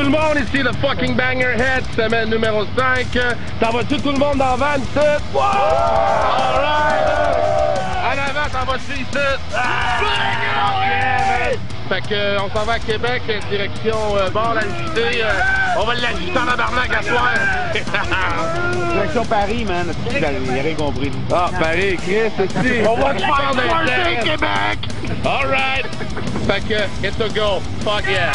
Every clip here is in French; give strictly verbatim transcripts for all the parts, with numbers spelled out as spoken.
le monde, ici le fucking Banger Head, semaine numéro cinq. T'en vas-tu tout le monde dans la van ici? Wow! Alright! En avant, t'en vas-tu ici? Ah! Yeah, fait que euh, on s'en va à Québec, direction euh, bord la J T. Euh, on va l'ajouter en tabarnak à soir. Direction Paris, man. Il a rien compris. Ah, Paris, Chris, aussi. On va te faire de Québec! Alright! Fait que, it's a go. Fuck yeah!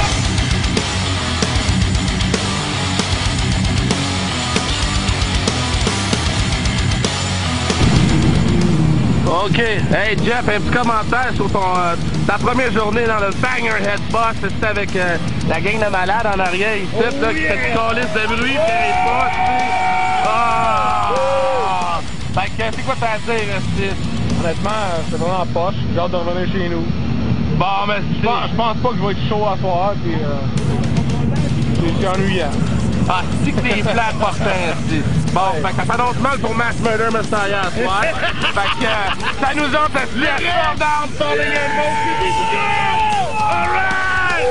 OK. Hey Jeff, un petit commentaire sur ton, euh, ta première journée dans le Banger Head Boss. C'était avec euh, la gang de malades en arrière ici, oh, là, yeah. Qui fait du calice de bruit, pis t'arrives pas, tu sais. Ah! Fait que, c'est quoi t'as à dire, Steve? Honnêtement, c'est vraiment poche. J'ai hâte de revenir chez nous. Bon, mais je pense, je pense pas que je vais être chaud à soir, pis euh, c'est ennuyant. Ah, c'est que t'es plate, portant, Steve. Bon, ouais. Fait que ça s'annonce mal pour Mass Murder Messiah à soir. Fait que euh, ça nous offre la Slap Down Falling in Motion. All right!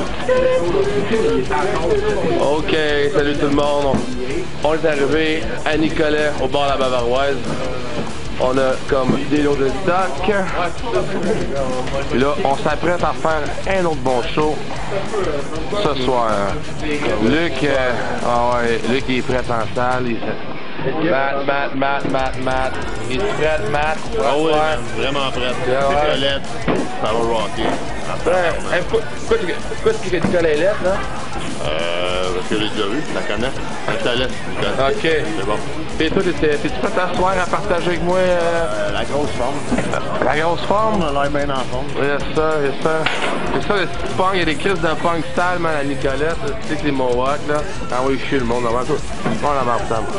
Ok, salut tout le monde. On est arrivé à Nicolet, au bord de la Bavaroise. On a comme des lots de stock. Là, on s'apprête à faire un autre bon show ce soir. Luc, euh, ah ouais, Luc il est prêt en salle. Il... Matt, Matt, Matt, Matt, Matt. Il est prêt, Matt? Ah oui, man, vraiment prêt. C'est Colette, ça va rocker. Ouais. Pourquoi tu dis que Nicolas est lettre, là? Euh, parce que je l'ai déjà vu, la connais. Un talent, Nicolas. Ok. C'est bon. Et toi, t'es-tu prêt à soir à partager avec moi? Euh... Euh, la grosse forme. La grosse forme? On a l'air bien en forme. Oui, c'est ça, c'est ça. C'est ça, le petit punk, il y a des crises de punk style, man, à Nicolette. Tu sais que les Mohawks, là. Ah oui, je suis le monde, avant tout. On la marre ensemble.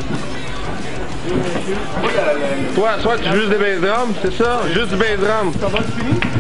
Toi, toi, tu joues juste des bass drums, c'est ça? Juste du bass drum. Ça va, c'est fini?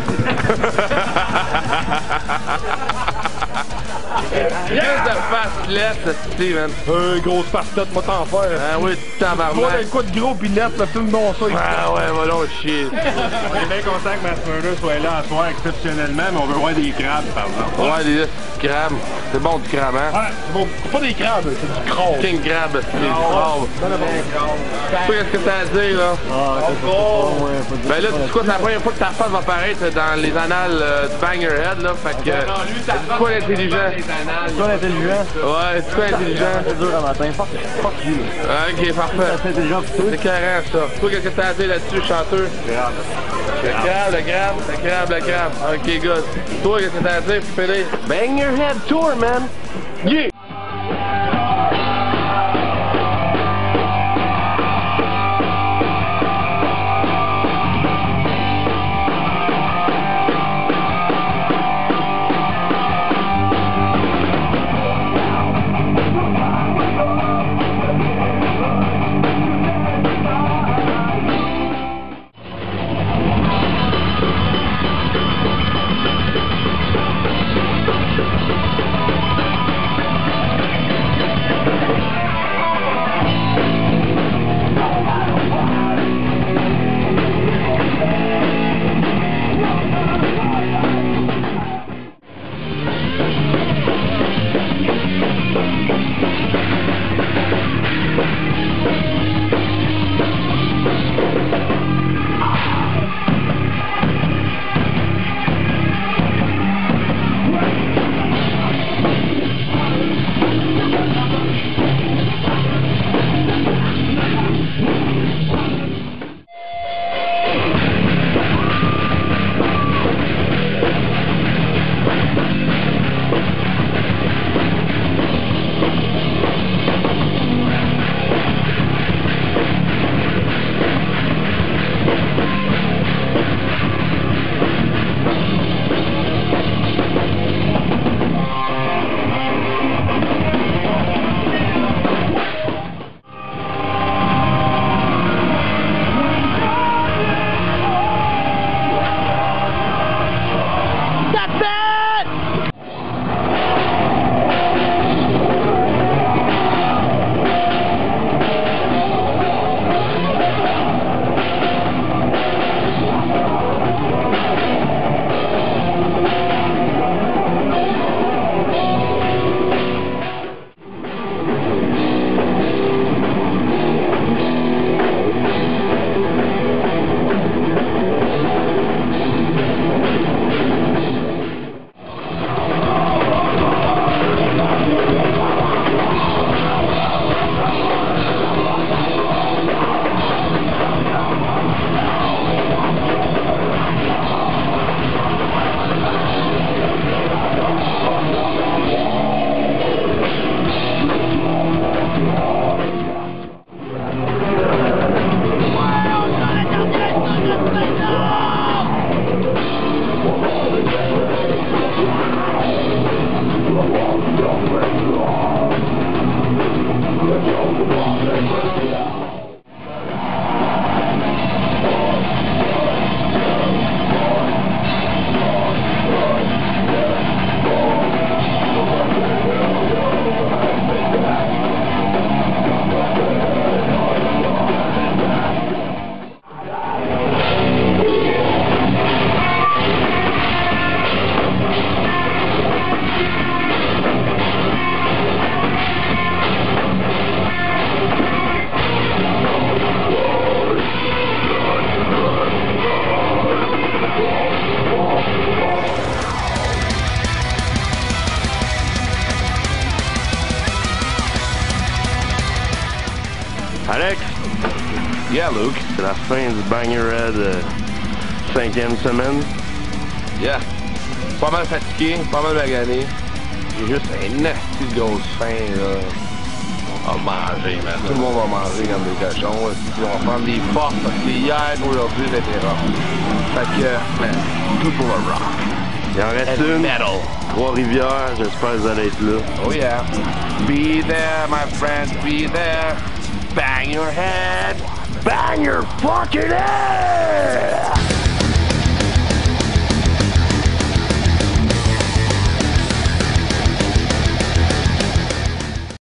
Qu'est-ce de face-lette, Steven? Euh, grosse face-tête, moi t'en faire. Ah oui, tabarnak. Toi, un coup de gros pis net, là, filme non ça. Ah ouais, va donc chier. On est bien content que Matt Murder soit là à soir exceptionnellement, mais on veut voir des crabes, par exemple. Ouais, des crabes. C'est bon du crabe, hein? Ouais, c'est bon. C'est pas des crabes, c'est du crabe. King crabe, c'est du crabe. Toi, qu'est-ce que t'as à dire, là? Ah, c'est pas. Ben là, tu sais quoi, c'est la première fois que ta face va apparaître dans les annales euh, du Bangerhead, là, fait que... C'est quoi l'intelligent? C'est quoi l'intelligent? Ouais, c'est quoi l'intelligent? C'est dur à matin. Fuck, fuck you. Ok, parfait. C'est intelligent pour toi. C'est carré, ça. Toi, qu'est-ce que t'as à dire là-dessus, chanteur? Grave. Le crabe, le crabe, le crabe, le crabe. Ok, good. Toi, qu'est-ce que t'as à dire pour finir? Bangerhead Tour, man! Yeah! Alex? Yeah, Luke. C'est la fin du Bang Your Head euh, cinquième semaine. Yeah. Pas mal fatigué, pas mal magané. J'ai juste un nasty de grosse faim, là. On va manger, man. Tout le monde va manger comme des cochons. Ils vont prendre des forces parce que hier, aujourd'hui, c'était rough. Fait que, man, tout pour le rock. Il en reste And une. metal. Trois-Rivières, j'espère que vous allez être là. Oh yeah. Be there, my friends, be there. Bang your head. Bang your fucking head!